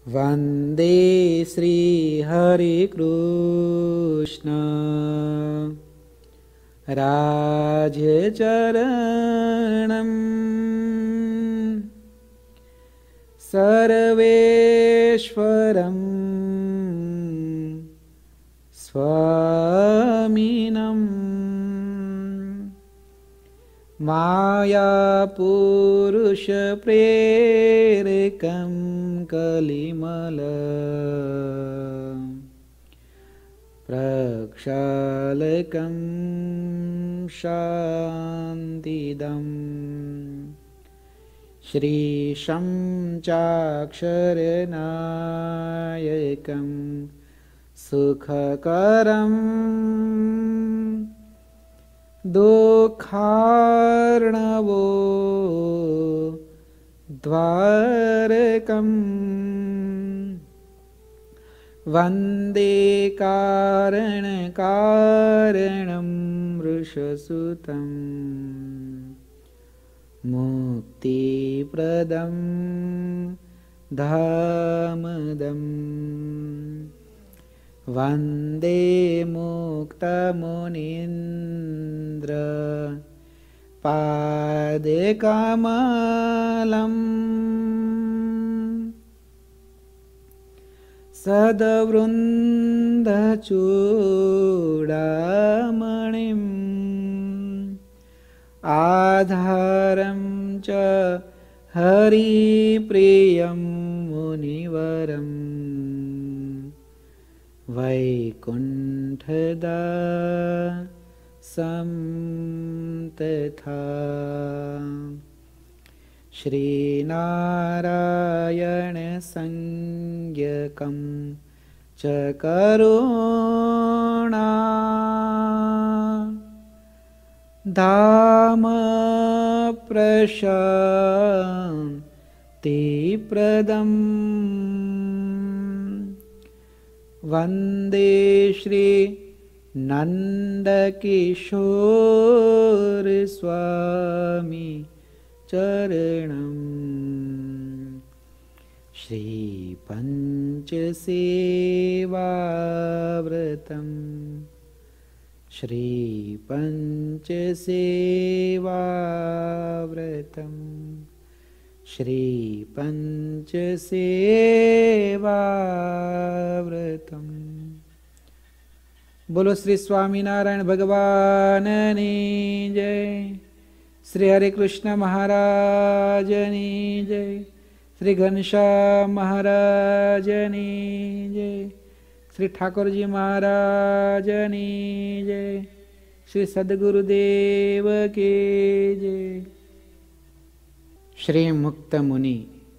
वन्दे श्रीहरिकृष्ण राजचरणम् सर्वेश्वरं स्वामिनम् मायापुरुषप्रेरकं कलिमल प्रक्षालकं शान्तिदम् श्रीशं चाक्षरनायकं सुखकरम् दुःखार्णवो द्वारकम् वन्दे कारणकारणं वृषसुतं मुक्तिप्रदं धामदम् वन्दे मुक्तमुनीन्द्र पादकमलम् सद्वृन्दचूडामणिम् आधारं च हरिप्रियं मुनिवरम् वैकुण्ठदासं तथा श्रीनारायणसंज्ञकं च करुणा धाम प्रशान्तिप्रदम् वन्दे श्री नन्दकिशोर स्वामी चरणम् श्री पंचसेवाव्रतम् श्री पंचसेवाव्रतम् श्री पंचसेवाव्रतम्। बोलो श्री स्वामीनारायण भगवाननी जय। श्री हरे कृष्ण महाराजनी जय। श्री घनश्याम महाराजनी जय। श्री ठाकुर जी महाराजनी जय। श्री सद्गुरुदेव के जय। श्री मुक्त मुनि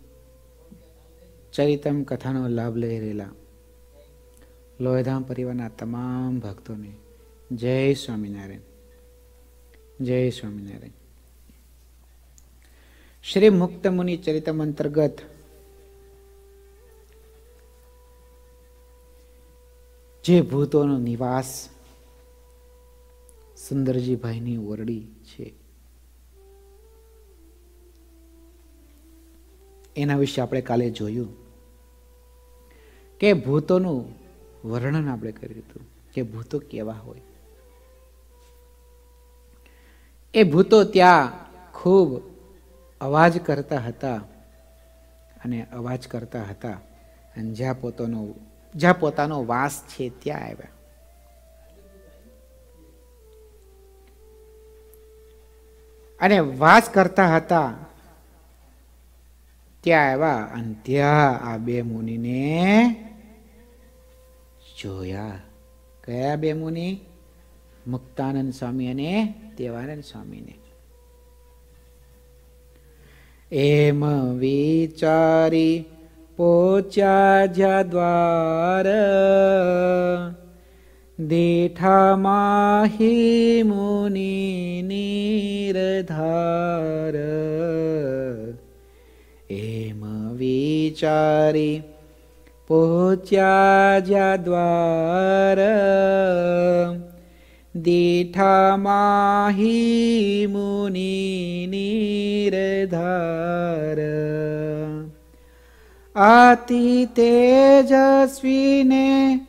चरितम कथाનો લાભ લઈ રહેલા લોહેધામ પરિવારના તમામ ભક્તોને જય સ્વામિનારાયણ, જય સ્વામિનારાયણ। શ્રી મુક્ત મુનિ ચરિતમ અંતર્ગત જે ભૂતોનો નિવાસ સુંદરજી ભાઈની ઓરડી છે એના વિશે આપણે કાલે જોયું કે ભૂતોનું વર્ણન આપણે કર્યું હતું કે ભૂતો કેવા હોય। એ ભૂતો ત્યાં ખૂબ અવાજ કરતા હતા અને અવાજ કરતા હતા અને જ્યાં પોતાનો વાસ છે ત્યાં આવ્યા। અને વાસ કરતા હતા ત્યાં આવ્યા અને ત્યાં આ બે મુનિને જોયા। કયા બે મુનિ? મુક્તાનંદ સ્વામી અને દેવાનંદ સ્વામીને। એમ વિચારી પહોંચ્યા જ્યાં દ્વાર દેઠા માહી મુનિ નિરધાર। એમ વિચારી પહોંચ્યા જ્યાં દ્વાર દીઠા માહી મુનિ નિરધાર। अति तेजस्वी ने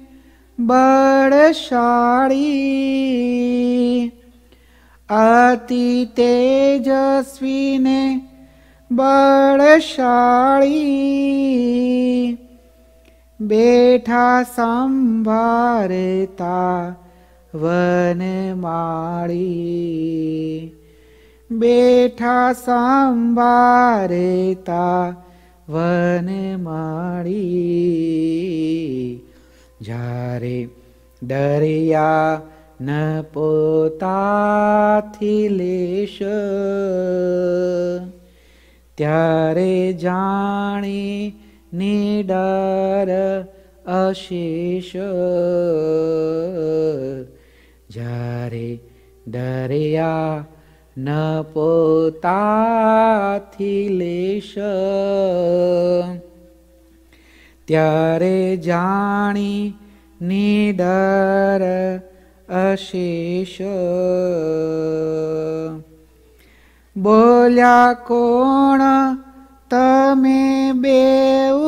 बलशाળી, अति तेजस्वी ने बलशाળી, બેઠા સંભારતા વનમાળી, બેઠા સંભારતા વનમાળી. જ્યારે દરિયા ન પોતાથી લેશ, ત્યારે જાણી નિડર અશેષ. જ્યારે દરિયા ન પોતાથી લેશ, ત્યારે જાણી નિડર અશેષ. બોલ્યા કોણ તમે બેઉ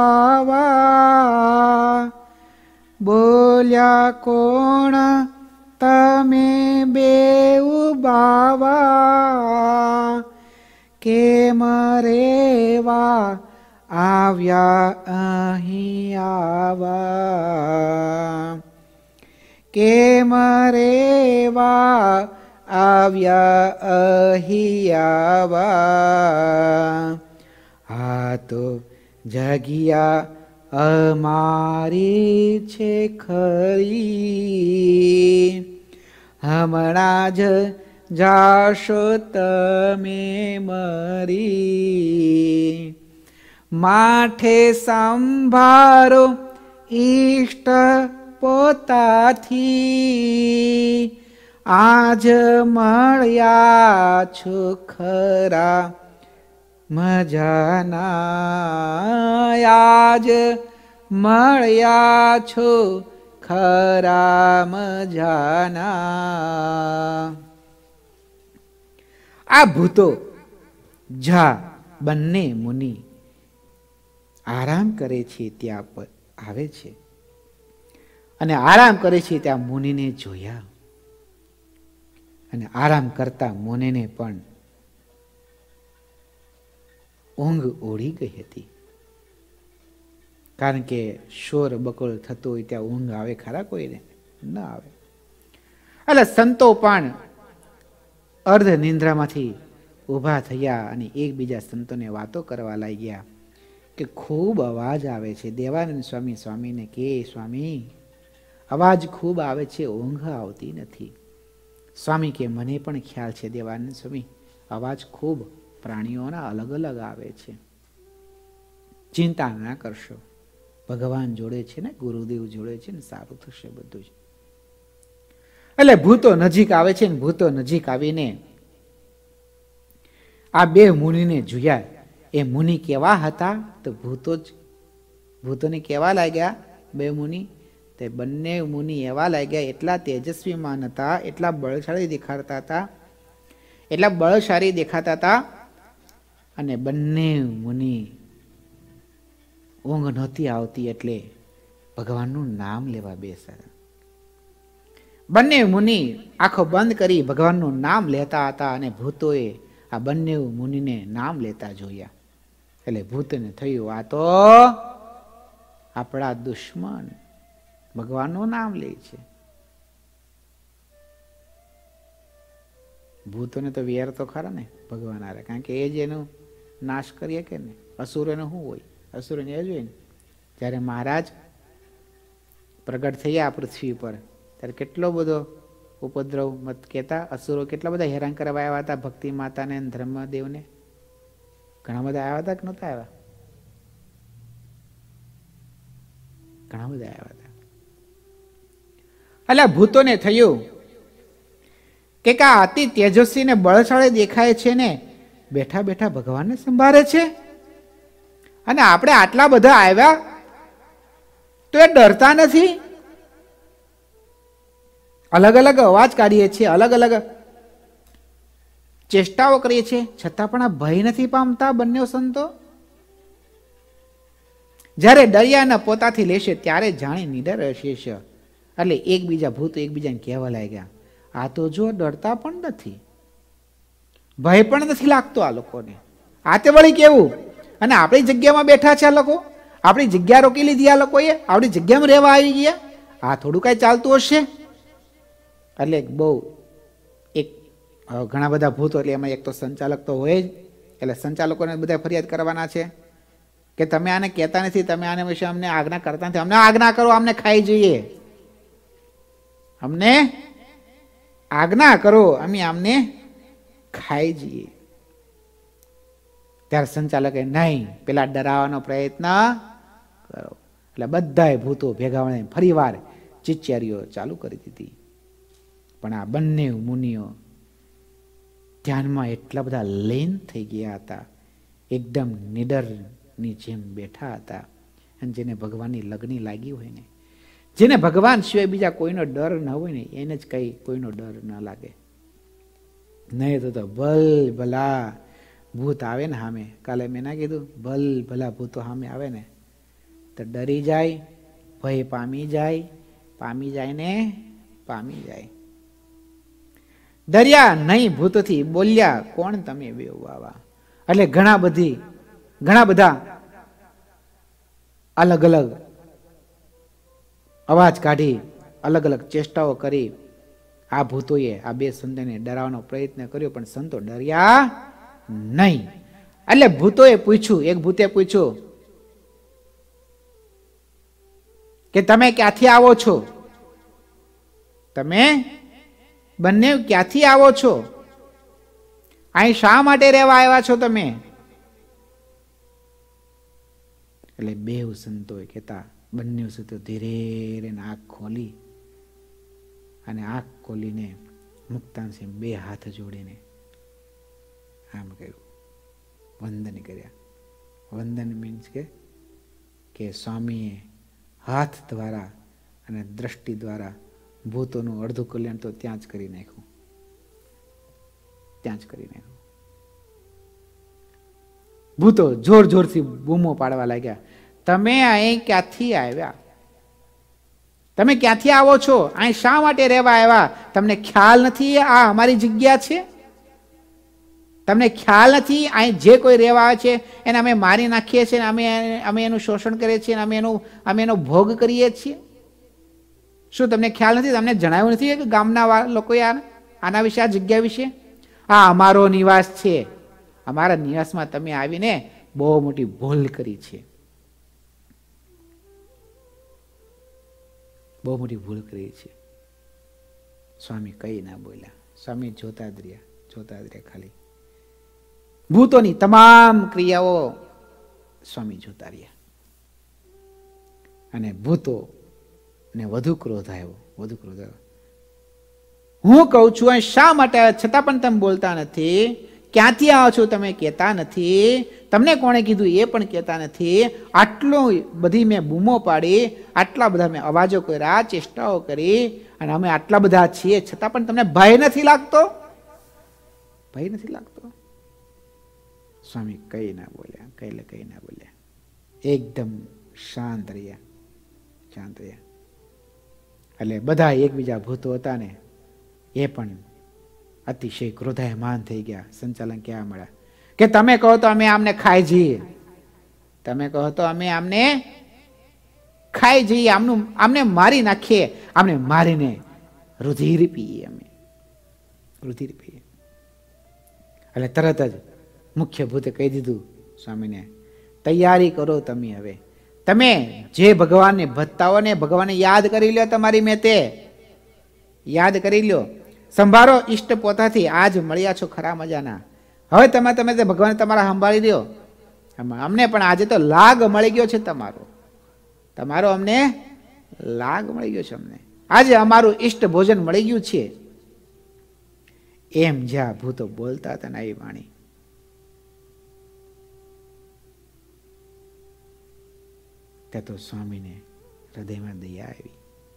બાવા, બોલ્યા કોણ તમે બેઉ બાવા, કેમ રેવા આવ્યા અહીં આવા, કેમ રેવા આવ્યા અહીં આવા. આ તો જગ્યા અમારી છે ખરી, હમણાં જ જાશો તમે મરી. માઠે સંભારો ઈષ્ટ પોતાથી, આજ મળ્યા છો ખરા મજાના, આજ મળ્યા છો ખરા મજાના. આ ભૂતો જા બંને મુનિ આરામ કરે છે ત્યાં પર આવે છે, અને આરામ કરે છે ત્યાં મુનિને જોયા, અને આરામ કરતા મુનિને પણ ઊંઘ ઓળી ગઈ હતી. કારણ કે શોર બકોળ થતો હોય ત્યાં ઊંઘ આવે ખરા કોઈને? ન આવે. એટલે સંતો પણ અર્ધ નિંદ્રામાંથી ઊભા થયા અને એકબીજા સંતોને વાતો કરવા લાગ્યા કે ખૂબ અવાજ આવે છે. દેવાનંદ સ્વામી સ્વામીને કે સ્વામી અવાજ ખૂબ આવે છે, ઊંઘ આવતી નથી. સ્વામી કે મને પણ ખ્યાલ છે દેવાનંદ સ્વામી, અવાજ ખૂબ પ્રાણીઓના અલગ અલગ આવે છે. ચિંતા ના કરશો, ભગવાન જોડે છે ને, ગુરુદેવ જોડે છે ને, સારું થશે બધું જ. એટલે ભૂતો નજીક આવે છે ને ભૂતો નજીક આવીને આ બે મુનિને જોયા. એ મુનિ કેવા હતા? તો ભૂતોને કેવા લાગ્યા બે મુનિ? તે બંને મુનિ એવા લાગ્યા, એટલા તેજસ્વીમાન હતા, એટલા બળશાળી દેખાતા હતા, એટલા બળશાળી દેખાતા હતા. અને બંને મુનિ ઊંઘ નહોતી આવતી એટલે ભગવાનનું નામ લેવા બેસ્યા. બંને મુનિ આંખો બંધ કરી ભગવાનનું નામ લેતા હતા, અને ભૂતોએ આ બંને મુનિને નામ લેતા જોયા. એટલે ભૂતને થયું આ તો આપણા દુશ્મન ભગવાનનું નામ લે છે. ભૂતોને તો વેર તો ખરા ને ભગવાન આરે, કારણ કે એ જ એનો નાશ કરીએ કે ને. અસુરોને શું હોય? અસુરોને એ જ હોય ને. જ્યારે મહારાજ પ્રગટ થયા પૃથ્વી પર ત્યારે કેટલો બધો ઉપદ્રવ મત કહેતા અસુરો કેટલા બધા હેરાન કરવા આવ્યા હતા ભક્તિ માતાને ધર્મદેવને. ઘણા બધા આવ્યા હતા કે નહોતા આવ્યા? ઘણા બધા આવ્યા હતા. એટલે ભૂતોને થયું કે આ અતિ તેજસ્વી ને બળશાળી દેખાય છે ને, બેઠા બેઠા ભગવાનને સંભાળે છે, અને આપણે આટલા બધા આવ્યા તો એ ડરતા નથી. અલગ અલગ અવાજ કાઢીએ છીએ, અલગ અલગ ચેષ્ટાઓ કરીએ છીએ, છતાં પણ આ ભય નથી પામતા બંને સંતો. જ્યારે દરિયાના પોતાથી લેશે ત્યારે જાણે નિડર હશે. એટલે એકબીજા ભૂતો એકબીજાને કહેવા લાગ્યા, આ તો જો ડરતા પણ નથી, ભય પણ નથી લાગતો આ લોકોને. આ તે વળી કેવું? અને આપણી જગ્યામાં બેઠા છે આ લોકો, આપણી જગ્યા રોકી લીધી આ લોકોએ, આપણી જગ્યામાં રહેવા આવી ગયા. આ થોડું કાંઈ ચાલતું હશે? એટલે બહુ એક ઘણા બધા ભૂતો, એટલે એમાં એક તો સંચાલક તો હોય જ. એટલે સંચાલકોને બધા ફરિયાદ કરવાના છે કે તમે આને કહેતા નથી, તમે આને વિશે અમને આજ્ઞા કરતા નથી, અમને આજ્ઞા કરો, અમને ખાઈ જઈએ, અમને આજ્ઞા કરો, અમે આમને ખાઈ જઈએ. ત્યારે સંચાલકે નહીં, પેલા ડરાવવાનો પ્રયત્ન કરો. એટલે બધાય ભૂતો ભેગા મળીને ફરી વાર ચીચિયારીઓ ચાલુ કરી દીધી. પણ આ બંને મુનિઓ ધ્યાનમાં એટલા બધા લીન થઈ ગયા હતા, એકદમ નિડરની જેમ બેઠા હતા. અને જેને ભગવાનની લગની લાગી હોય ને, જેને ભગવાન સિવાય બીજા કોઈનો ડર ન હોય ને, એને જ કઈ કોઈનો ડર ન લાગે. નહીં તો ભલ ભલા ભૂત આવે ને સામે, કાલે મેં ના કીધું, ભલ ભલા ભૂતો સામે આવે ને તો ડરી જાય, ભય પામી જાય ને પામી જાય. દરિયા નહીં ભૂતથી બોલ્યા, કોણ તમે બે વાવા? એટલે ઘણા બધા અલગ અલગ અવાજ કાઢી, અલગ અલગ ચેષ્ટાઓ કરી આ ભૂતોએ આ બે સંતોને ડરાવવાનો પ્રયત્ન કર્યો, પણ સંતો ડર્યા નહીં. એટલે ભૂતોએ પૂછ્યું, એક ભૂતે પૂછ્યું કે તમે ક્યાંથી આવો છો? તમે બંને ક્યાંથી આવો છો? અહીં શા માટે રહેવા આવ્યા છો તમે? એટલે બેવ સંતોએ કહેતા, બંને સંતો ધીરે આંખ ખોલી, અને આંખ ખોલીને મુક્તાનસિંહ બે હાથ જોડીને આમ કર્યું, વંદન કર્યા. વંદન મીન્સ કે સ્વામીએ હાથ દ્વારા અને દ્રષ્ટિ દ્વારા ભૂતોનું અડધું કલ્યાણ તો ત્યાં જ કરી નાખ્યું, ત્યાં જ કરી નાખ્યું. ભૂતો જોર જોરથી બૂમો પાડવા લાગ્યા, તમે અહીં ક્યાંથી આવ્યા? તમે ક્યાંથી આવો છો? અહીં શા માટે રહેવા આવ્યા? તમને ખ્યાલ નથી આ અમારી જગ્યા છે? તમને ખ્યાલ નથી અહીં જે કોઈ રહેવા આવે છે એને અમે મારી નાખીએ છીએ, અમે એનું શોષણ કરીએ છીએ, અમે એનો ભોગ કરીએ છીએ? શું તમને ખ્યાલ નથી? તમને જણાવ્યું નથી કે ગામના લોકોએ આના વિશે, આ જગ્યા વિશે? આ અમારો નિવાસ છે, અમારા નિવાસમાં તમે આવીને બહુ મોટી ભૂલ કરી છે, બહુ મોટી ભૂલ કરી છે. સ્વામી કઈ ના બોલ્યા. સ્વામી જોતા જ રહ્યા ખાલી. ભૂતોની તમામ ક્રિયાઓ સ્વામી જોતા રહ્યા. અને ભૂતો ને વધુ ક્રોધ આવ્યો. હું કહું છું અહીં શા માટે છતાં પણ તમે બોલતા નથી? ક્યાંથી આવો છો તમે કહેતા નથી? તમને કોણે કીધું એ પણ કહેતા નથી. આટલું બધી મેં બૂમો પાડી, આટલા બધા મેં અવાજો કર્યા, ચેષ્ટાઓ કરી, અને અમે આટલા બધા છીએ છતાં પણ તમને ભય નથી લાગતો? ભય નથી લાગતો? સ્વામી કઈ ના બોલ્યા, એકદમ શાંત રહ્યા. એટલે બધા એકબીજા ભૂતો હતા ને એ પણ અતિશય ક્રોધાયમાન થઈ ગયા. સંચાલન કહેવા મળ્યા કે તમે કહો તો અમે આમને ખાઈ જઈએ, તમે કહો તો અમે આમને ખાઈ જઈએ, આમને મારી નાખીએ, આમને મારીને રુધિર પીએ, અમે રુધિર પીએ. એટલે તરત જ મુખ્ય ભૂતે કહી દીધું સ્વામીને, તૈયારી કરો તમે, હવે તમે જે ભગવાનને ભજતા ને ભગવાનને યાદ કરી લો, તમારી મેં તે યાદ કરી લો, સંભાળો ઈષ્ટ પોતાથી. આજ મળ્યા છો ખરા મજાના, હવે તમે તે ભગવાન તમારા સંભાળી લ્યો. અમને પણ આજે તો લાગ મળી ગયો છે, તમારો અમને લાગ મળી ગયો છે, અમને આજે અમારું ઈષ્ટ ભોજન મળી ગયું છે. એમ જ્યાં ભૂતો બોલતા હતા ને આવી વાણી, ત્યાં તો સ્વામીને હૃદયમાં દયા આવી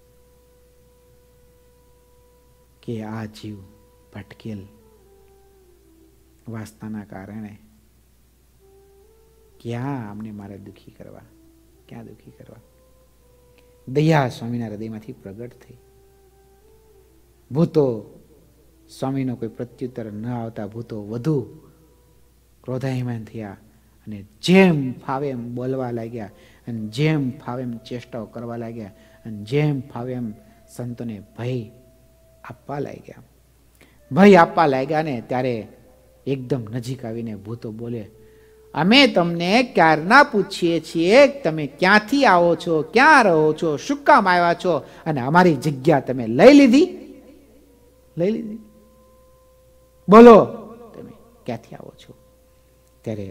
કે આ જીવ ભટકેલ વાસનાના કારણે ક્યાં અમને મારે દુઃખી કરવા, ક્યાં દુઃખી કરવા? દયા સ્વામીના હૃદયમાંથી પ્રગટ થઈ. ભૂતો સ્વામીનો કોઈ પ્રત્યુત્તર ન આવતા ભૂતો વધુ ક્રોધાયમાન થયા અને જેમ ફાવે એમ બોલવા લાગ્યા અને જેમ ફાવે એમ ચેષ્ટાઓ કરવા લાગ્યા અને જેમ ફાવે એમ સંતોને ભય આપવા લાગ્યા. ભય આપવા લાગ્યા ને ત્યારે એકદમ નજીક આવીને ભૂતો બોલે, અમે તમને ક્યારના પૂછીએ છીએ તમે ક્યાંથી આવો છો, ક્યાં રહો છો, શું કામ આવ્યા છો અને અમારી જગ્યા તમે લઈ લીધી? લઈ લીધી? બોલો તમે ક્યાંથી આવો છો? ત્યારે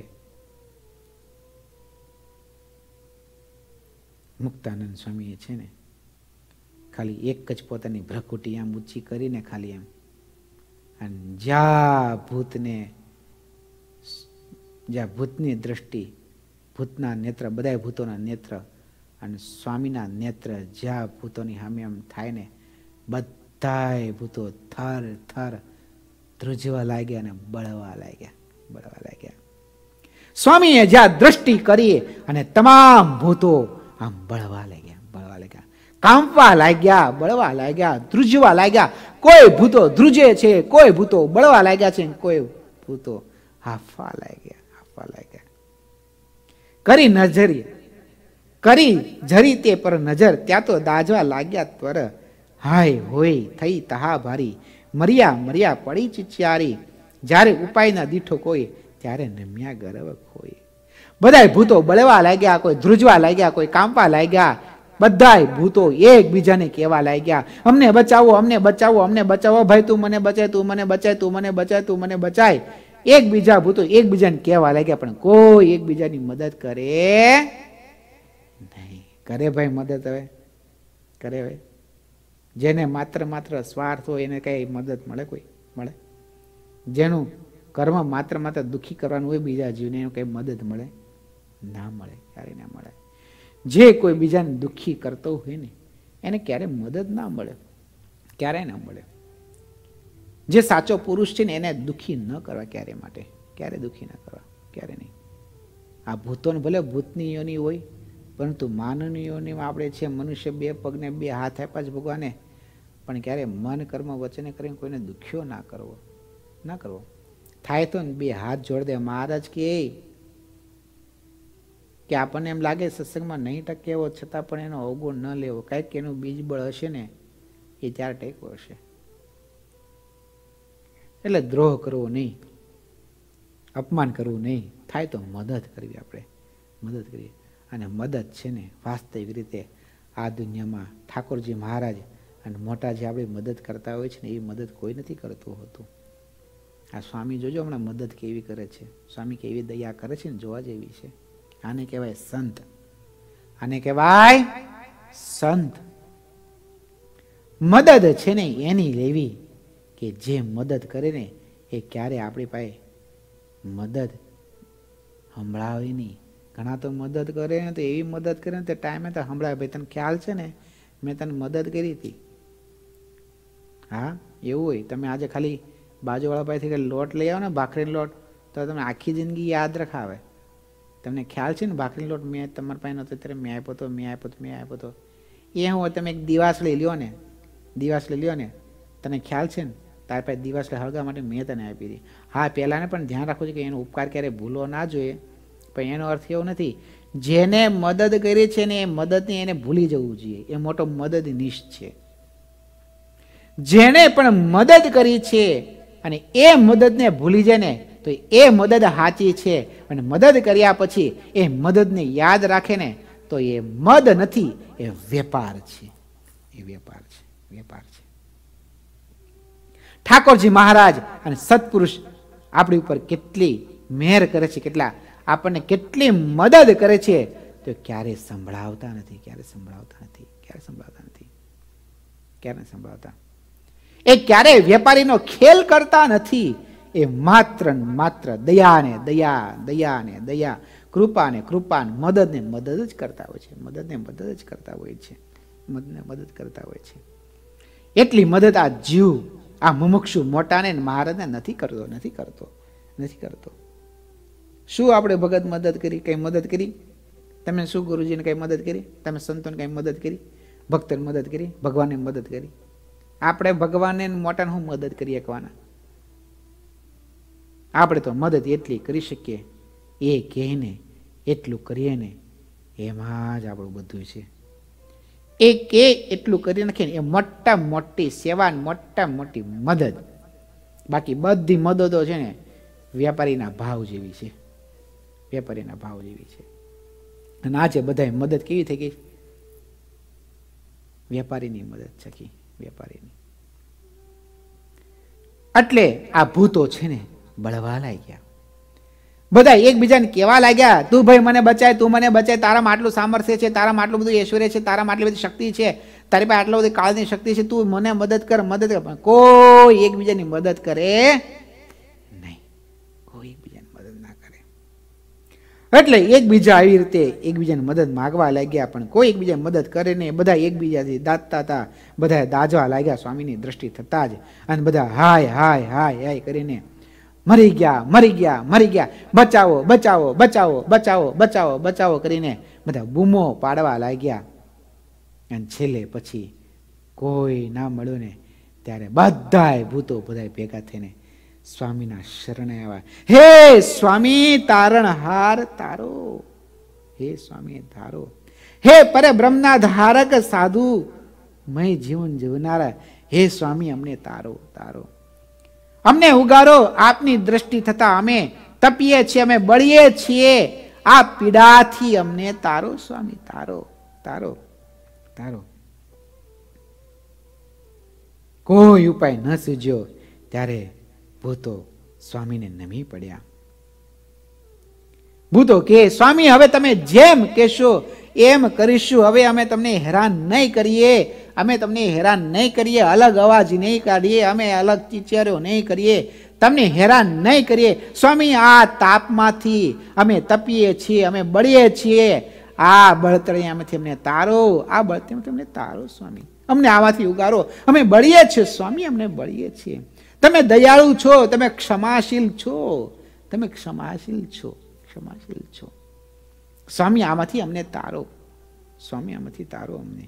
મુક્તાનંદ સ્વામી છે ને ખાલી એક જ પોતાની ભ્રકુટી આમ ઊંચી કરીને ખાલી એમ અને જ્યાં ભૂતની દ્રષ્ટિ, ભૂતના નેત્ર, બધા ભૂતોના નેત્ર અને સ્વામીના નેત્ર જ્યાં ભૂતોની સામે એમ થાય ને બધાય ભૂતો થર થર ધ્રુજવા લાગ્યા અને બળવા લાગ્યા. સ્વામીએ જ્યાં દ્રષ્ટિ કરી અને તમામ ભૂતો આમ બળવા લાગ્યા, કાંપવા લાગ્યા, બળવા લાગ્યા, ધ્રુજવા લાગ્યા. કોઈ ભૂતો ધ્રુજે છે, કોઈ ભૂતો બળવા લાગ્યા છે, કોઈ ભૂતો હાફવા લાગ્યા. કરી જરી તે પર નજર ત્યાં તો દાજવા લાગ્યા ત્વર. હાય હોય થઈ તહા ભારી, મર્યા પડી ચિચિયારી. જ્યારે ઉપાય ના દીઠો કોઈ ત્યારે નમ્યા ગર્વ ખોઈ. બધાય ભૂતો બળવા લાગ્યા, કોઈ ધ્રુજવા લાગ્યા, કોઈ કાંપવા લાગ્યા. બધાય ભૂતો એકબીજાને કહેવા લાગ્યા, અમને બચાવો, અમને બચાવો, અમને બચાવો, ભાઈ તું મને બચાય, તું મને બચાય, તું મને બચાય, તું મને બચાય. એકબીજા ભૂતો એકબીજાને કહેવા લાગ્યા, પણ કોઈ એકબીજાની મદદ કરે નહીં. કરે ભાઈ મદદ? હવે કરે? હવે જેને માત્ર સ્વાર્થ હોય એને કઈ મદદ મળે? કોઈ મળે? જેનું કર્મ માત્ર દુઃખી કરવાનું હોય બીજા જીવને, એનું કઈ મદદ મળે? ના મળે, ક્યારે ના મળે. જે કોઈ બીજાને દુઃખી કરતો હોય ને એને ક્યારે મદદ ના મળે, ક્યારેય ના મળે. જે સાચો પુરુષ છે ને એને દુઃખી ન કરવા ક્યારે માટે, ક્યારે દુઃખી ન કરવા, ક્યારે નહીં. આ ભૂતોને ભલે ભૂતની યોની હોય પરંતુ માનવની યોનીમાં આપણે છે મનુષ્ય, બે પગને બે હાથ આપ્યા છે ભગવાને, પણ ક્યારે મન કર્મ વચને કરીને કોઈને દુખ્યો ના કરવો. થાય તો ને બે હાથ જોડ દે. મહારાજ કે આપણને એમ લાગે સત્સંગમાં નહીં ટકે એવો છતાં પણ એનો અવગુણ ન લેવો, કાંઈક એનું બીજબળ હશે ને એ ત્યારે ટેકો હશે. એટલે દ્રોહ કરવો નહીં, અપમાન કરવું નહીં. થાય તો મદદ કરવી, આપણે મદદ કરીએ. અને મદદ છે ને વાસ્તવિક રીતે આ દુનિયામાં ઠાકોરજી મહારાજ અને મોટા જે આપણે મદદ કરતા હોય છે ને એ મદદ કોઈ નથી કરતું હોતું. આ સ્વામી જોજો હમણાં મદદ કેવી કરે છે, સ્વામી કેવી દયા કરે છે ને જોવા જેવી છે. આને કહેવાય સંત, આને કહેવાય સંત. મદદ છે ને એની લેવી કે જે મદદ કરે ને એ ક્યારે આપણી પાસે મદદ સંભળાવે નહીં. ઘણા તો મદદ કરે ને તો એવી મદદ કરે ને તે ટાઈમે તો સંભળાવે, ભાઈ તને ખ્યાલ છે ને મેં તને મદદ કરી હતી. હા એવું હોય. તમે આજે ખાલી બાજુવાળા પાસેથી લોટ લઈ આવો ને, ભાખરીનો લોટ, તો તમે આખી જિંદગી યાદ રખાવે. તમને ખ્યાલ છે ને ભાખરીનો લોટ મેં તમારા પાસે નહોતો ત્યારે મેં આપ્યો હતો. એ હું તમે એક દિવાસળી લ્યો ને, તને ખ્યાલ છે ને તાર પાસે દિવાસળી હળગા માટે મેં તને આપી હતી. હા પહેલાંને પણ ધ્યાન રાખવું છે કે એનો ઉપકાર ક્યારેય ભૂલો ના જોઈએ, પણ એનો અર્થ એવો નથી જેને મદદ કરી છે ને એ મદદને એને ભૂલી જવું જોઈએ. એ મોટો મદદનીશ છે. જેને પણ મદદ કરી છે અને એ મદદને ભૂલી જાય ને તો એ મદદ સાચી છે. અને મદદ કર્યા પછી એ મદદને યાદ રાખે ને તો એ મદ નથી, એ વેપાર છે. ઠાકોરજી મહારાજ અને સત્પુરુષ આપણી ઉપર કેટલી મહેર કરે છે, કેટલા આપણને કેટલી મદદ કરે છે, તો ક્યારે સંભળાવતા નથી. એ ક્યારે વેપારીનો ખેલ કરતા નથી. એ માત્ર દયા ને દયા, કૃપા ને મદદ જ કરતા હોય છે. એટલી મદદ આ જીવ, આ મુમુક્ષુ મોટાને મહારાજને નથી કરતો. શું આપણે ભગત મદદ કરી? કઈ મદદ કરી? તમે શું ગુરુજીને કઈ મદદ કરી? તમે સંતોને કઈ મદદ કરી? ભક્તોને મદદ કરી? ભગવાનને મદદ કરી? આપણે ભગવાનને મોટાને શું મદદ કરી શકવાના? આપણે તો મદદ એટલી કરી શકીએ, એ કહે ને એટલું કરીએ ને, એમાં જ આપણું બધું છે. એ કે એટલું કરી નાખીએ ને, એ મોટા મોટી સેવા, મોટા મોટી મદદ. બાકી બધી મદદો છે ને વેપારીના ભાવ જેવી છે, વેપારીના ભાવ જેવી છે. અને આજે બધા મદદ કેવી થઈ ગઈ? વેપારીની મદદ છે, વેપારીની. એટલે આ ભૂતો છે ને બળવા લાગ્યા. બધા એકબીજાને કેવા લાગ્યા, તું ભાઈ મને બચાય, તું મને બચાય, તારામાં આટલું સામર્થ્ય છે, તારામાં આટલું બધું ઐશ્વર્ય છે, તારામાં આટલી બધી શક્તિ છે, તારી પાસે આટલી બધી કાળની શક્તિ છે, તું મને મદદ કર, મદદ કર. પણ કોઈ એકબીજાની મદદ કરે નહીં, કોઈ એકબીજાની મદદ ના કરે. એટલે એકબીજા આવી રીતે એકબીજાની મદદ માગવા લાગ્યા, પણ કોઈ એકબીજાની મદદ કરે નહીં. બધા એકબીજાથી દાજતા હતા, બધા દાજવા લાગ્યા સ્વામીની દ્રષ્ટિ થતા જ. અને બધા હાય હાય હાય હાય કરીને મરી ગયા, મરી ગયા, મરી ગયા, બચાવો બચાવો બચાવો બચાવો બચાવો બચાવો કરીને બધા બૂમો પાડવા લાગ્યા. અને છેલ્લે પછી કોઈ ના મળ્યું ને ત્યારે બધાય ભૂતો બધા ભેગા થઈને સ્વામીના શરણે આવ્યા. હે સ્વામી તારણહાર તારો, હે સ્વામી તારો, હે પરબ્રહ્મના ધારક સાધુ મય જીવન જીવનારા, હે સ્વામી અમને તારો તારો, અમને ઉગારો. આપની દ્રષ્ટિ થતા અમે તપીએ છીએ, અમે બળીએ છીએ. આ પીડાથી અમને તારો સ્વામી, તારો તારો તારો. કોઈ ઉપાય ન સૂજ્યો ત્યારે ભૂતો સ્વામીને નમી પડ્યા. ભૂતો કે સ્વામી હવે તમે જેમ કહેશો એમ કરીશું, હવે અમે તમને હેરાન નહીં કરીએ, અમે તમને હેરાન નહીં કરીએ, અલગ અવાજ નહીં કાઢીએ, અમે અલગ ચીચેરો નહીં કરીએ, તમને હેરાન નહીં કરીએ. સ્વામી આ તાપમાંથી અમે તપીએ છીએ, અમે બળીએ છીએ, આ બળતરામાંથી અમને તારો, આ બળતરામાંથી અમને તારો સ્વામી, અમને આમાંથી ઉગારો, અમે બળીએ છીએ સ્વામી, અમને બળીએ છીએ. તમે દયાળુ છો, તમે ક્ષમાશીલ છો, તમે ક્ષમાશીલ છો, ક્ષમાશીલ છો સ્વામી, આમાંથી અમને તારો સ્વામી, આમાંથી તારો અમને.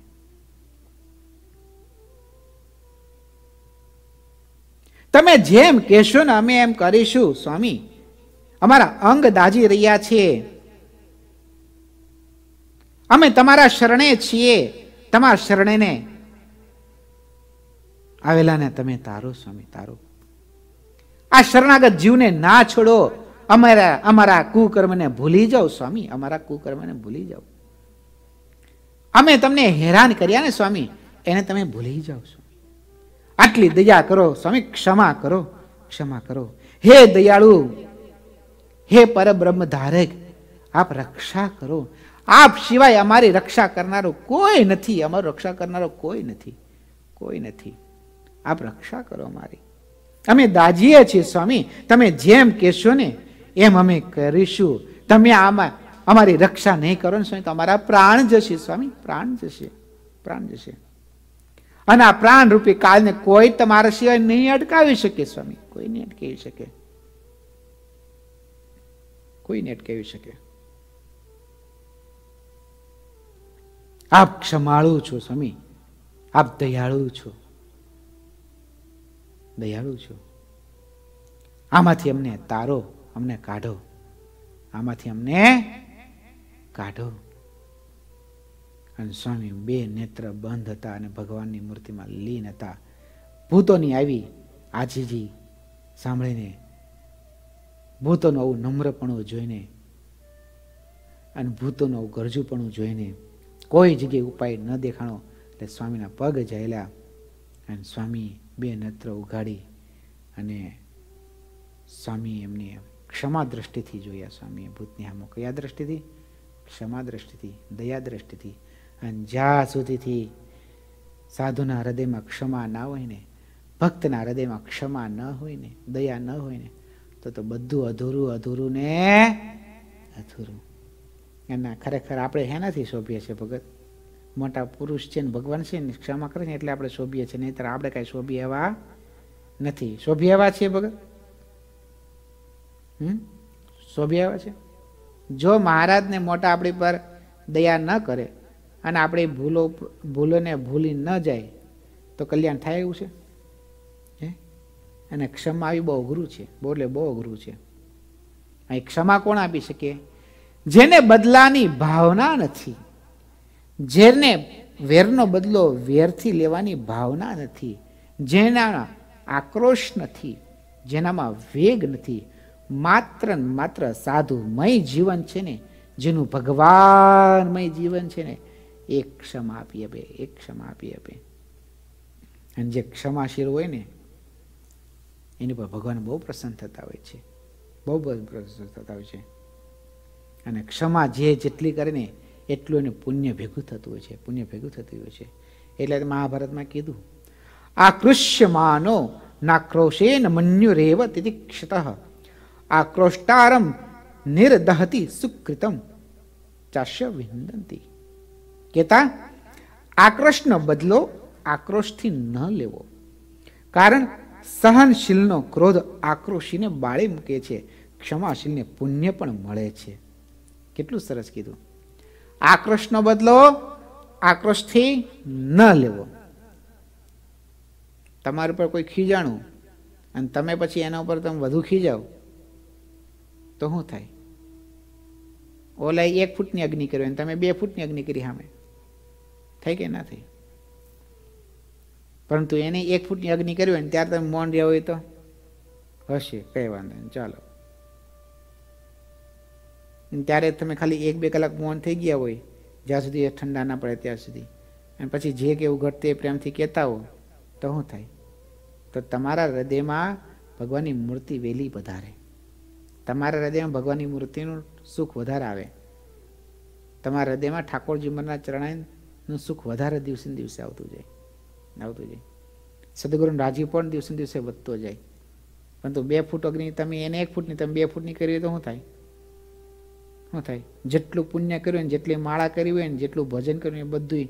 તમે જેમ કહેશો ને અમે એમ કરીશું સ્વામી. અમારા અંગ દાજી રહ્યા છે, અમે તમારા શરણે છીએ, તમારા શરણેને આવેલાને તમે તારો સ્વામી, તારો. આ શરણાગત જીવને ના છોડો, અમારા કુકર્મને ભૂલી જાઓ સ્વામી, અમારા કુકર્મને ભૂલી જાઓ. અમે તમને હેરાન કર્યા ને સ્વામી, એને તમે ભૂલી જાઓ સ્વામી. આટલી દયા કરો સ્વામી, ક્ષમા કરો, ક્ષમા કરો. હે દયાળુ, હે પરબ્રહ્મ ધારક, આપ રક્ષા કરો. આપ સિવાય અમારી રક્ષા કરનારો કોઈ નથી, અમારું રક્ષા કરનારો કોઈ નથી, કોઈ નથી. આપ રક્ષા કરો અમારી, અમે દાજીએ છીએ સ્વામી. તમે જેમ કહેશો ને એમ અમે કરીશું. તમે આમાં અમારી રક્ષા નહીં કરો ને સ્વામી તો અમારા પ્રાણ જશે સ્વામી, પ્રાણ જશે, પ્રાણ જશે. અને આ પ્રાણ રૂપી કાળને કોઈ તમારા સિવાય નહીં અટકાવી શકે સ્વામી, કોઈ નહીં અટકાવી શકે, કોઈ નહીં અટકાવી શકે. આપ ક્ષમાળુ છો સ્વામી, આપ દયાળુ છો, દયાળુ છો. આમાંથી અમને તારો, અમને કાઢો, આમાંથી અમને કાઢો. અને સ્વામી બે નેત્ર બંધ હતા અને ભગવાનની મૂર્તિમાં લીન હતા. ભૂતોની આવી આજીજી સાંભળીને, ભૂતોનું આવું નમ્રપણું જોઈને અને ભૂતોનું આવું ગરજુપણું જોઈને કોઈ જગ્યાએ ઉપાય ન દેખાણો એટલે સ્વામીના પગ ઝાલ્યા અને સ્વામી બે નેત્ર ઉઘાડી અને સ્વામી એમની ક્ષમા દ્રષ્ટિથી જોયા. સ્વામીએ ભૂતની સામે કયા દ્રષ્ટિથી? ક્ષમા દ્રષ્ટિથી, દયા દ્રષ્ટિથી. અને જ્યાં સુધીથી સાધુના હૃદયમાં ક્ષમા ના હોય ને, ભક્તના હૃદયમાં ક્ષમા ન હોય ને, દયા ન હોય ને, તો બધું અધૂરું અધૂરું ને અધૂરું. એના ખરેખર આપણે હેનાથી શોભીએ છીએ ભગત? મોટા પુરુષ છે ને ભગવાન છે ને ક્ષમા કરે છે એટલે આપણે શોભીએ છીએ, નહીતર આપણે કઈ શોભી એવા નથી. શોભી એવા છીએ ભગત? શોભી એવા છે? જો મહારાજને મોટા આપણી પર દયા ન કરે અને આપણે ભૂલોને ભૂલી ન જાય તો કલ્યાણ થાય એવું છે? અને ક્ષમા આવી બહુ અઘરું છે, બોલે બહુ અઘરું છે. અહીં ક્ષમા કોણ આપી શકે? જેને બદલાની ભાવના નથી, જેને વેરનો બદલો વેરથી લેવાની ભાવના નથી, જેના આક્રોશ નથી, જેનામાં વેગ નથી, માત્ર ને માત્ર સાધુમય જીવન છે ને, જેનું ભગવાનમય જીવન છે ને, એક ક્ષમા આપી આપે, એક ક્ષમા આપી આપે. અને જે ક્ષમાશીલ હોય ને એની પર ભગવાન બહુ પ્રસન્ન થતા હોય છે, બહુ પ્રસન્ન થતા હોય છે. અને ક્ષમા જેટલી કરે ને એટલું એને પુણ્ય ભેગું થતું હોય છે, પુણ્ય ભેગું થતું હોય છે. એટલે મહાભારતમાં કીધું, આકૃષ્યમાનો નાક્રોશેન મન્યુરેવ તિતિક્ષતઃ આક્રોષ્ટારમ નિર્દહતિ સુકૃતમ ચાશ્ય વિંદંતી. કહેતા આક્રોશનો બદલો આક્રોશથી ન લેવો, કારણ સહનશીલનો ક્રોધ આક્રોશીને બાળી મૂકે છે, ક્ષમાશીલને પુણ્ય પણ મળે છે. કેટલું સરસ કીધું. આક્રોશનો બદલો આક્રોશથી ન લેવો. તમારા પર કોઈ ખીજાણું અને તમે પછી એના ઉપર તમે વધુ ખીજાવ તો શું થાય? ઓલા 1 ફૂટની અગ્નિ કરી અને તમે 2 ફૂટની અગ્નિ કરી, સામે થઈ કે ના થઈ? પરંતુ એને 1 ફૂટની અગ્નિ કરી હોય ને ત્યારે તમે મૌન રહ્યા હોય તો હશે, કઈ વાંધો નહીં, ચાલો. ત્યારે તમે ખાલી 1-2 કલાક મૌન થઈ ગયા હોય, જ્યાં સુધી એ ઠંડા ના પડે ત્યાં સુધી, અને પછી જે કેવું ઘટતે પ્રેમથી કહેતા હો તો શું થાય? તો તમારા હૃદયમાં ભગવાનની મૂર્તિ વહેલી પધારે, તમારા હૃદયમાં ભગવાનની મૂર્તિનું સુખ વધારે આવે, તમારા હૃદયમાં ઠાકોરજી મહારાજના ચરણાઈનું સુખ વધારે દિવસે ને દિવસે આવતું જાય. સદગુરુનો રાજીપો દિવસે દિવસે વધતો જાય. પરંતુ 2 ફૂટ અગ્નિ તમે એને 1 ફૂટની તમે 2 ફૂટની કરી હોય તો શું થાય? શું થાય? જેટલું પુણ્ય કર્યું ને, જેટલી માળા કરી હોય ને, જેટલું ભજન કર્યું એ બધું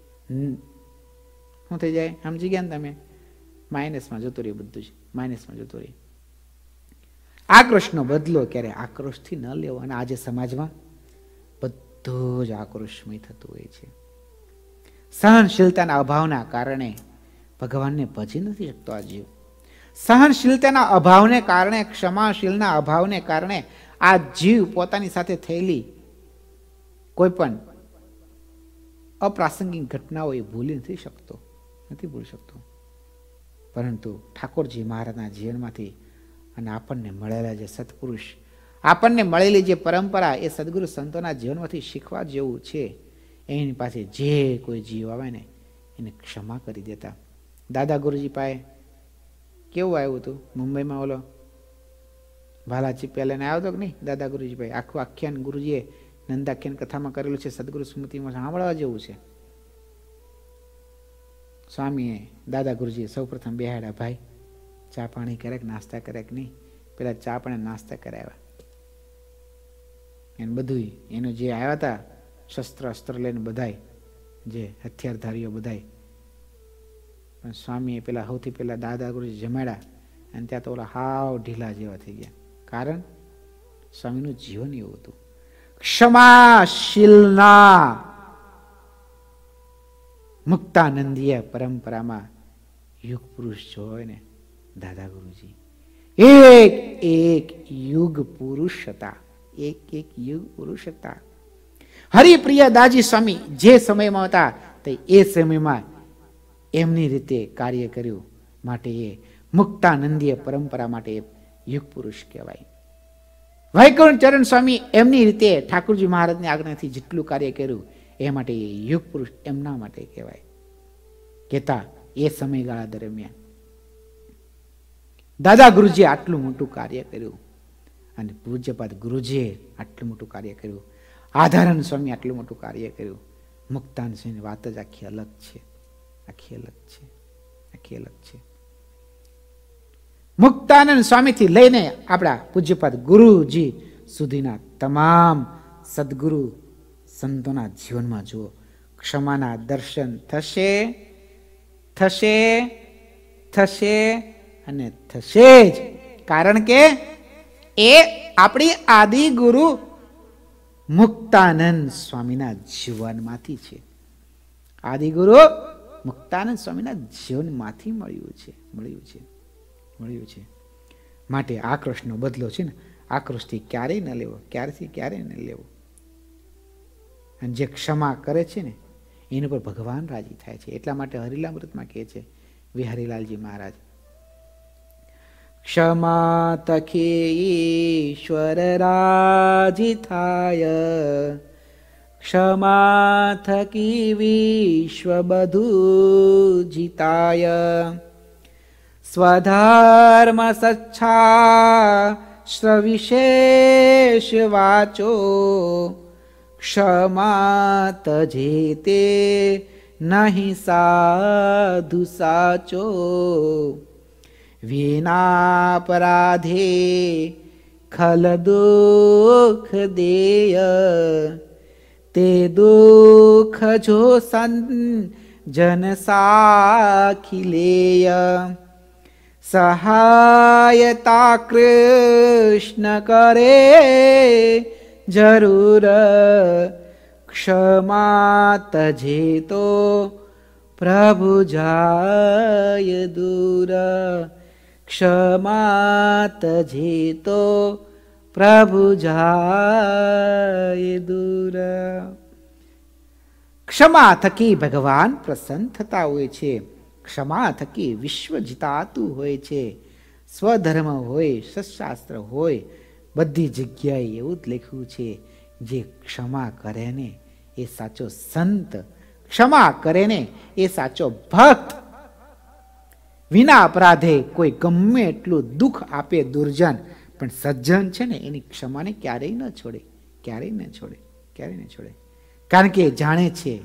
શું થઈ જાય? સમજી ગયા ને તમે? માઇનસમાં જતું રહે, બધું જ માઇનસમાં જતું રહે. આક્રોશનો બદલો ક્યારે આક્રોશથી ન લેવો. અને આજે સમાજમાં બધું જ આક્રોશમય થતું હોય છે. સહનશીલતાના અભાવના કારણે ભગવાનને ભજી નથી શકતો આ જીવ. સહનશીલતાના અભાવને કારણે, ક્ષમાશીલના અભાવને કારણે આ જીવ પોતાની સાથે થયેલી કોઈ પણ અપ્રાસંગિક ઘટનાઓ એ ભૂલી નથી શકતો, નથી ભૂલી શકતો. પરંતુ ઠાકોરજી મહારાજના જીવનમાંથી અને આપણને મળેલા જે સત્પુરુષ, આપણને મળેલી જે પરંપરા, એ સદગુરુ સંતોના જીવનમાંથી શીખવા જેવું છે. એની પાસે જે કોઈ જીવ આવે ને એને ક્ષમા કરી દેતા. દાદા ગુરુજી પાસે કેવું આવ્યું હતું મુંબઈમાં? ઓલો ભાલાજી પહેલાને આવ્યો હતો કે નહીં? દાદા ગુરુજી ભાઈ આખું આખ્યાન ગુરુજીએ નંદાખ્યાન કથામાં કરેલું છે, સદગુરુ સ્મૃતિમાં સાંભળવા જેવું છે. સ્વામીએ દાદા ગુરુજીએ સૌ પ્રથમ બેહાડ્યા, ભાઈ ચા પાણી કરે કે નાસ્તા કરે કે નહીં? પેલા ચા પાણી નાસ્તા કરાવ્યા. એને બધું એનું જે આવ્યા હતા શસ્ત્ર અસ્ત્ર લઈને બધાય, જે હથિયારધારીઓ બધાય, પણ સ્વામીએ પેલા સૌથી પહેલા દાદા ગુરુજી જમાડ્યા. અને ત્યાં તો ઓલા હાવ ઢીલા જેવા થઈ ગયા. કારણ સ્વામીનું જીવન એવું હતું. ક્ષમાશીલના મુક્તાનંદીય પરંપરામાં યુગ પુરુષ જો હોય ને દાદા ગુરુજી એક એક યુગ પુરુષ હતા, એક એક યુગ પુરુષ હતા. હરિપ્રિય દાજી સ્વામી જે સમયમાં હતા તે એ સમયમાં એમની રીતે કાર્ય કર્યું, માટે એ મુક્તાનંદીય પરંપરા માટે યુગ પુરુષ કહેવાય. વૈકુંઠ ચરણ સ્વામી એમની રીતે ઠાકોરજી મહારાજની આજ્ઞાથી જેટલું કાર્ય કર્યું એ માટે યુગ પુરુષ એમના માટે કહેવાય. કહેતા એ સમયગાળા દરમિયાન દાદા ગુરુજીએ આટલું મોટું કાર્ય કર્યું અને પૂજ્યપાદ ગુરુજીએ આટલું મોટું કાર્ય કર્યું, આધારણ સ્વામી આટલું મોટું કાર્ય કર્યું. મુક્તાનંદ સ્વામીની વાત જ આખી અલગ છે, આખી અલગ છે, આખી અલગ છે. મુક્તાનંદ સ્વામીથી લઈને આપણા પૂજ્યપાદ ગુરુજી સુધીના તમામ સદગુરુ સંતોના જીવનમાં જુઓ, ક્ષમાના દર્શન થશે, થશે, થશે અને થશે જ. કારણ કે એ આપણી આદિ ગુરુ મુક્તાનંદ સ્વામીના જીવનમાંથી છે. આદિગુરુ મુક્તાનંદ સ્વામીના જીવનમાંથી મળ્યું છે. માટે આક્રોશનો બદલો છે ને, આક્રોશથી ક્યારેય ન લેવો, ક્યારેય ન લેવો. અને જે ક્ષમા કરે છે ને એની પર ભગવાન રાજી થાય છે. એટલા માટે હરિલામૃતમાં કહે છે વિહારીલાલજી મહારાજ, ક્ષમા તખે ઈશ્વર રાજી થાય, ક્ષમા થકી વિશ્વ બધું જીતાય, સ્વધર્મ સચ્છા વિશેષ વાચો, ક્ષમા તજે તે નહીં સાધુ સાચો, વિના અપરાધે ખલ દુઃખ દેય, તે દુઃખ જો જન સાખી લેય, સહાયતા કૃષ્ણ કરે જરૂર, ક્ષમા તજે તો પ્રભુ જાય દૂર, ક્ષમા તજે તો પ્રભુ જાય દૂર. ક્ષમા થકી ભગવાન પ્રસન્ન થતા હોય છે. ક્ષમા થકી વિશ્વ જીતાતું હોય છે. સ્વધર્મ હોય, સત્શાસ્ત્ર હોય, બધી જગ્યાએ એવું જ લખ્યું છે, જે ક્ષમા કરે ને એ સાચો સંત, ક્ષમા કરે ને એ સાચો ભક્ત. વિના અપરાધે કોઈ ગમે એટલું દુઃખ આપે દુર્જન, પણ સજ્જન છે ને એની ક્ષમાને ક્યારેય ન છોડે. કારણ કે જાણે છે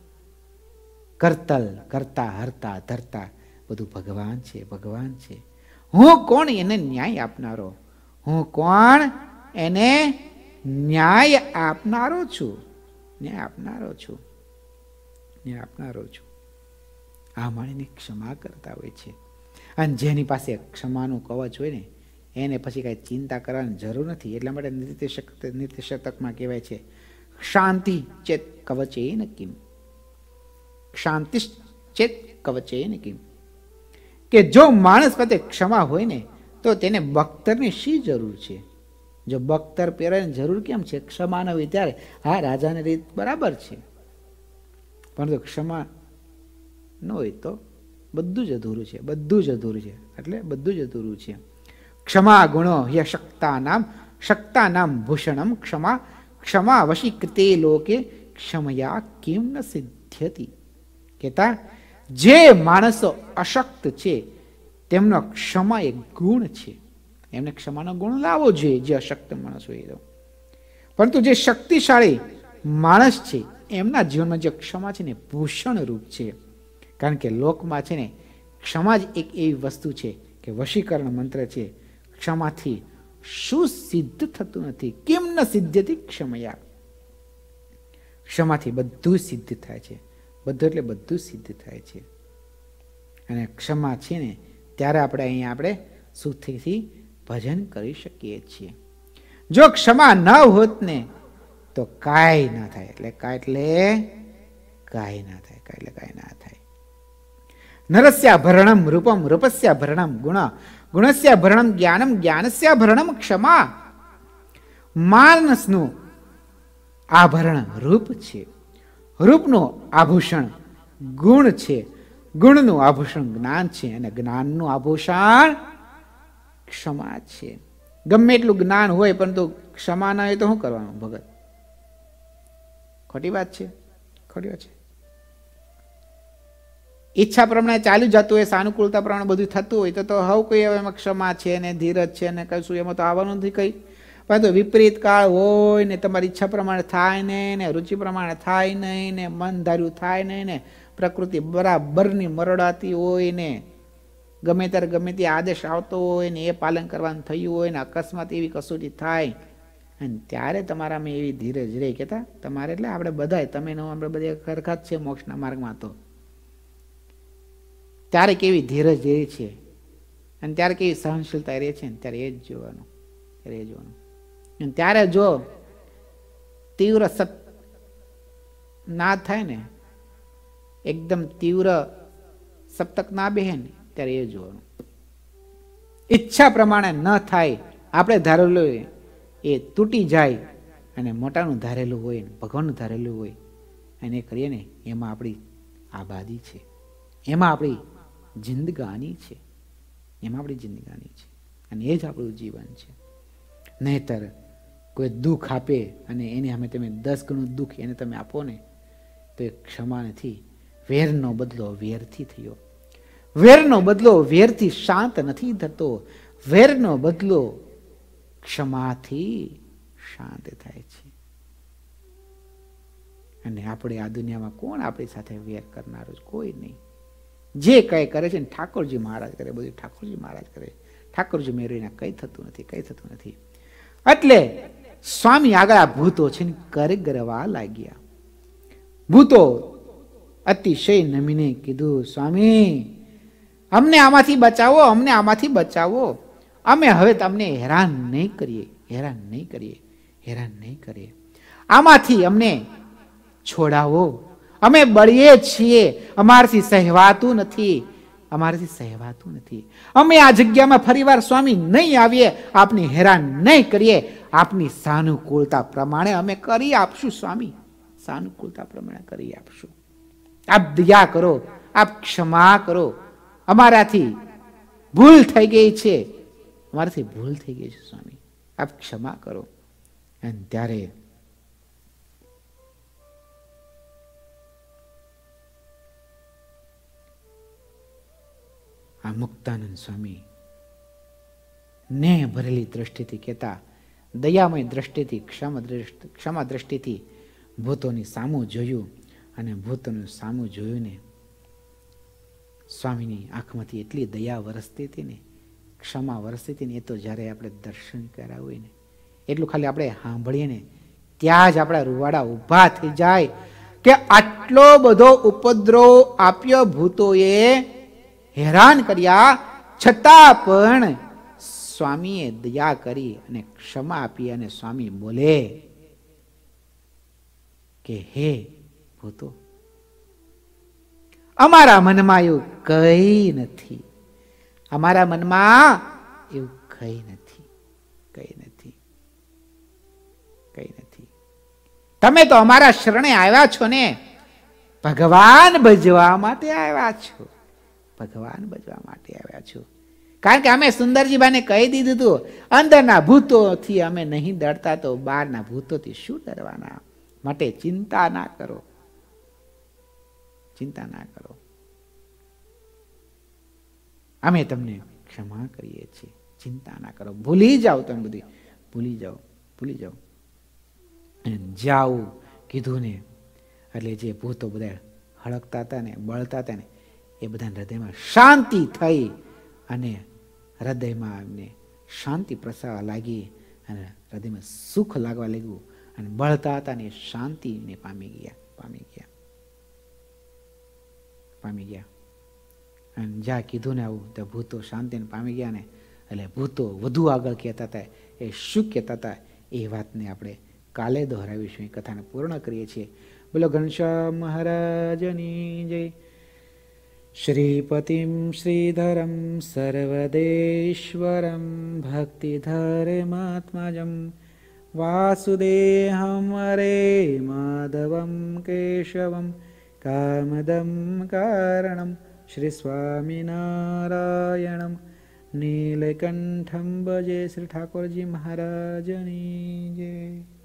કરતલ કરતા હરતા ધરતા બધું ભગવાન છે. હું કોણ એને ન્યાય આપનારો, હું કોણ એને ન્યાય આપનારો છું. આ માણીને ક્ષમા કરતા હોય છે. અને જેની પાસે ક્ષમાનું કવચ હોય ને એને પછી કાંઈ ચિંતા કરવાની જરૂર નથી. એટલા માટે નિત્યશતકમાં કહેવાય છે, શાંતિ ચેત કવચેન કિમ, શાંતિ ચેત કવચેન કિમ, કે જો માણસ પાસે ક્ષમા હોય ને તો તેને બખ્તરની શી જરૂર છે. જો બખ્તર પહેરવાની જરૂર કેમ છે? ક્ષમા ન હોય ત્યારે. હા, રાજાની રીત બરાબર છે, પરંતુ ક્ષમા ન હોય તો બધું જ અધૂરું છે. એટલે બધું જ અધૂરું છે. ક્ષમા ગુણો શક્તાનામ ભૂષણમ ક્ષમા, ક્ષમા વશીકૃતે લોકે ક્ષમયા કિમ ન સિદ્ધ્યતિ. કહેતા જે માણસો અશક્ત છે તેમનો ક્ષમા એક ગુણ છે. એમને ક્ષમાનો ગુણ લાવવો જોઈએ, જે અશક્ત માણસ હોય. પરંતુ જે શક્તિશાળી માણસ છે એમના જીવનમાં જે ક્ષમા છે ને ભૂષણ રૂપ છે. કારણ કે લોકમાં છે ને ક્ષમા જ એક એવી વસ્તુ છે કે વશીકરણ મંત્ર છે. ક્ષમાથી શું સિદ્ધ થતું નથી? કેમ ન સિદ્ધ્યતિ ક્ષમયા. ક્ષમાથી બધું સિદ્ધ થાય છે. બધું એટલે બધું સિદ્ધ થાય છે. અને ક્ષમા છે ને ત્યારે આપણે સુખથી ભજન કરી શકીએ છીએ. જો ક્ષમા ન હોત ને તો કાંઈ ના થાય. એટલે કાંઈ ના થાય. નરસ્યા ભરણમ રૂપમ, રૂપસ્યા ભરણમ ગુણ, ગુણસ્યા ભરણમ જ્ઞાનમ, જ્ઞાનસ્યા ભરણમ ક્ષમા. માણસનું આભરણ રૂપ છે, રૂપનું આભૂષણ ગુણ છે, ગુણનું આભૂષણ જ્ઞાન છે, અને જ્ઞાનનું આભૂષણ ક્ષમા છે. ગમે એટલું જ્ઞાન હોય પરંતુ ક્ષમા ના હોય તો શું કરવાનું ભગત? ખોટી વાત છે. ઈચ્છા પ્રમાણે ચાલ્યું જતું હોય, સાનુકૂળતા પ્રમાણે બધું થતું હોય તો હવે કોઈ એમાં ક્ષમા છે ને ધીરજ છે ને કશું એમાં તો આવવાનું નથી કઈ. પરંતુ વિપરીત કાળ હોય ને તમારી ઈચ્છા પ્રમાણે થાય નહીં ને રુચિ પ્રમાણે થાય નહીં ને મન ધાર્યું થાય નહીં ને પ્રકૃતિ બરાબરની મરડાતી હોય ને ગમે ત્યારે ગમે તે આદેશ આવતો હોય ને એ પાલન કરવાનું થયું હોય ને અકસ્માત એવી કસોટી થાય અને ત્યારે તમારામાં એવી ધીરજ રહે. કહેતા તમારે એટલે આપણે બધા, તમે આપણે બધા ખરખા જ છે મોક્ષના માર્ગમાં. તો ત્યારે કેવી ધીરજ રહે છે અને ત્યારે કેવી સહનશીલતા રહે છે ને ત્યારે એ જ જોવાનું. અને ત્યારે જો તીવ્ર સત ના થાય ને, એકદમ તીવ્ર સપ્તક ના બેહે ને ત્યારે એ જોવાનું. ઈચ્છા પ્રમાણે ન થાય, આપણે ધારેલું એ તૂટી જાય અને મોટાનું ધારેલું હોય, ભગવાનનું ધારેલું હોય અને એ કરીએ ને, એમાં આપણી આબાદી છે, એમાં આપણી જિંદગાની છે, એમાં આપણી જિંદગાની છે અને એ જ આપણું જીવન છે. નહીતર કોઈ દુઃખ આપે અને એને અમે તમે 10 ગણું દુઃખ એને તમે આપો ને તો એ ક્ષમા નથી. વેરનો બદલો વેરથી થયો. વેરનો બદલો વેરથી શાંત નથી થતો. વેરનો બદલો ક્ષમાથી શાંત થાય છે. અને આપણે આ દુનિયામાં કોણ આપણી સાથે વેર કરનારું? કોઈ નહીં. જે કઈ કરે છે ને ઠાકોરજી મહારાજ કરે, બધું ઠાકોરજી મહારાજ કરે. ઠાકોરજી મેળવીને કઈ થતું નથી, કઈ થતું નથી. એટલે સ્વામી આગળ આ ભૂતો છે ને કરગરવા લાગ્યા. ભૂતો અતિશય નમીને કીધું, સ્વામી અમને આમાંથી બચાવો, અમને આમાંથી બચાવો. અમે હવે તમને હેરાન નહીં કરીએ, હેરાન નહીં કરીએ, હેરાન નહીં કરીએ. આમાંથી અમને છોડાવો. અમે બળીએ છીએ, અમારાથી સહેવાતું નથી, અમારાથી સહેવાતું નથી. અમે આ જગ્યામાં ફરીવાર સ્વામી નહીં આવીએ, આપની હેરાન નહીં કરીએ. આપની સાનુકૂળતા પ્રમાણે અમે કરી આપશું સ્વામી, સાનુકૂળતા પ્રમાણે કરી આપશું. આપ દયા કરો, આપ ક્ષમા કરો. અમારાથી ભૂલ થઈ ગઈ છે, અમારાથી ભૂલ થઈ ગઈ છે સ્વામી, આપ ક્ષમા કરો. અને ત્યારે આ મુક્તાનંદ સ્વામી ને ભરેલી દ્રષ્ટિથી કહેતા, દયામય દ્રષ્ટિથી, ક્ષમા દ્રષ્ટિથી ભૂતોની સામું જોયું. અને ભૂતોનું સામું જોયું ને સ્વામીની આંખમાંથી એટલી દયા વરસતી હતી ને, ક્ષમા વરસતી હતી ને, એ તો જ્યારે આપણે દર્શન કર્યા હોય ને, એટલું ખાલી આપણે સાંભળીએ ને ત્યાં જ આપણા રૂવાડા ઊભા થઈ જાય કે આટલો બધો ઉપદ્રવ આપ્યો ભૂતોએ, હેરાન કર્યા, છતાં પણ સ્વામીએ દયા કરી અને ક્ષમા આપી. અને સ્વામી બોલે કે હે ભૂતો, અમારા મનમાં એવું કઈ નથી, અમારા મનમાં એવું કઈ નથી, કઈ નથી, કઈ નથી. તમે તો અમારા શરણે આવ્યા છો ને ભગવાન ભજવા માટે આવ્યા છો, ભગવાન ભજવા માટે આવ્યા છો. કારણ કે અમે સુંદરજીબાને કહી દીધું હતું, અંદરના ભૂતોથી અમે નહીં ડરતા તો બહારના ભૂતોથી શું ડરવાના, માટે ચિંતા ના કરો, ચિંતા ના કરો. અમે તમને ક્ષમા કરીએ છીએ, ચિંતા ના કરો. ભૂલી જાઓ, તમે બધી ભૂલી જાઓ, ભૂલી જાઓ. જાઓ કીધું ને એટલે જે ભૂતો બધા હળકતા હતા ને, બળતા હતા ને, એ બધા હૃદયમાં શાંતિ થઈ અને હૃદયમાં એમને શાંતિ પ્રસરવા લાગી અને હૃદયમાં સુખ લાગવા લાગ્યું અને બળતા હતા ને શાંતિને પામી ગયા, પામી ગયા, પામી ગયા. અને જ્યાં કીધું ને આવું તો ભૂતો શાંતિને પામી ગયા ને એટલે ભૂતો વધુ આગળ કહેતા હતા. એ શું કહેતા હતા એ વાતને આપણે કાલે દોહરાવીશું. એ કથાને પૂર્ણ કરીએ છીએ. બોલો ઘનશ્યામ મહારાજની જય. શ્રીપતિમ શ્રીધરમ સર્વદેશ્વરમ ભક્તિધરમાત્મજમ વાસુદેહમ હરે માધવમ કેશવમ કામદમ કારણમ શ્રી સ્વામિનારાયણમ નીલકંઠમ ભજે. શ્રી ઠાકોરજી મહારાજની જય.